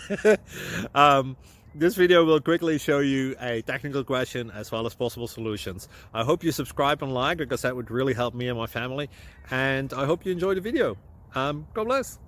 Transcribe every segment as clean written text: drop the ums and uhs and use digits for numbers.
This video will quickly show you a technical question as well as possible solutions. I hope you subscribe and like, because that would really help me and my family. And I hope you enjoy the video. God bless.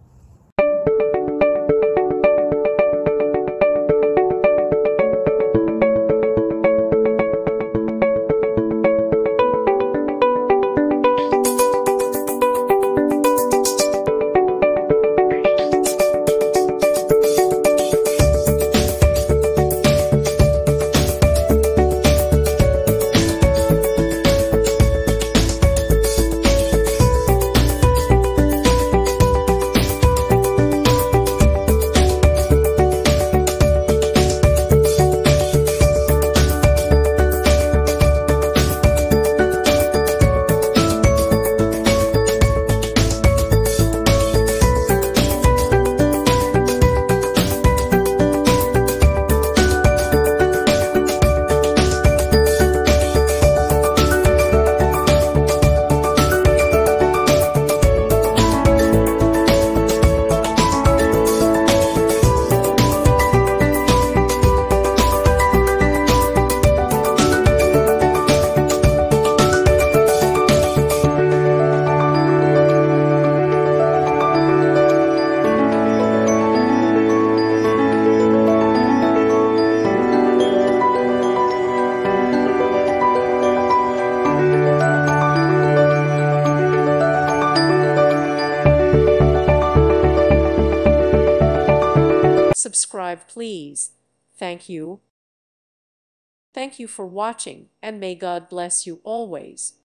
Subscribe, please. Thank you. Thank you for watching, and may God bless you always.